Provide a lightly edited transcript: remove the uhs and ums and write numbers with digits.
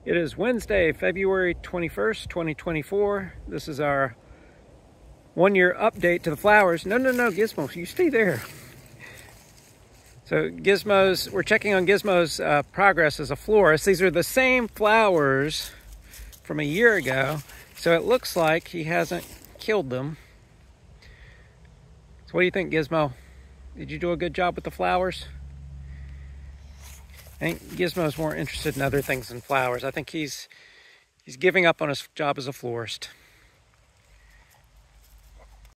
It is Wednesday, February 21st, 2024. This is our one-year update to the flowers. No, Gizmo, you stay there. So we're checking on Gizmo's progress as a florist. These are the same flowers from a year ago, so it looks like he hasn't killed them. So what do you think, Gizmo? Did you do a good job with the flowers? I think Gizmo's more interested in other things than flowers. I think he's giving up on his job as a florist.